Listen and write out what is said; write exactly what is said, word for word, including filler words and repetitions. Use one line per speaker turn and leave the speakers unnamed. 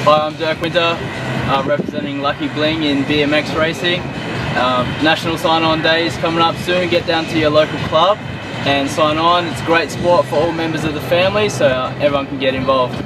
Hi, I'm Dirk Winter, uh, representing Lucky Bling in B M X racing. Um, National sign-on day is coming up soon. Get down to your local club and sign on. It's a great sport for all members of the family, so uh, everyone can get involved.